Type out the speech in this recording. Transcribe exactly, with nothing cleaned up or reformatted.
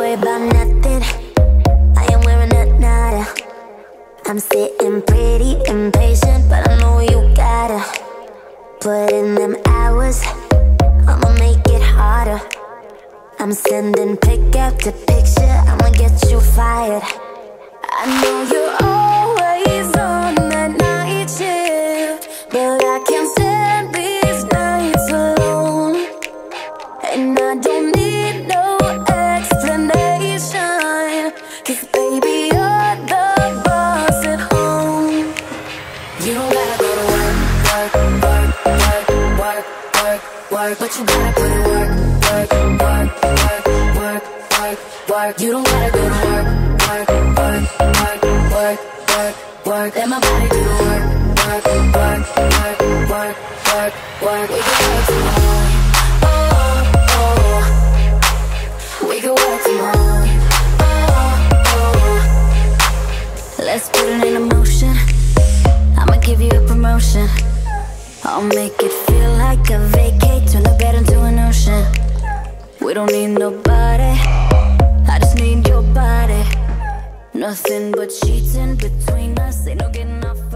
worry about nothing, I am wearing a nada. I'm sitting pretty impatient, but I know you gotta put in them hours, I'ma make it harder. I'm sending pick after picture, I'ma get you fired. I know you're always on that night shift, but I can't stand these nights alone. And I don't need no explanation, 'cause baby, you're the boss at home. You don't gotta go to work, work, work, work, work, work, work, but you gotta put in work, work, work, work, work, work, work. You don't gotta go to work, work, work, work, work, work, work. Let my body do the work, work, work, work, work, work, work. We can work tomorrow, oh, oh. We can work tomorrow, oh, oh. Let's put it in motion, I'ma give you a promotion. I'll make it feel like a vacate, turn the bed into an ocean. We don't need nobody, I just need your body. Nothing but sheets in between us, ain't no getting off.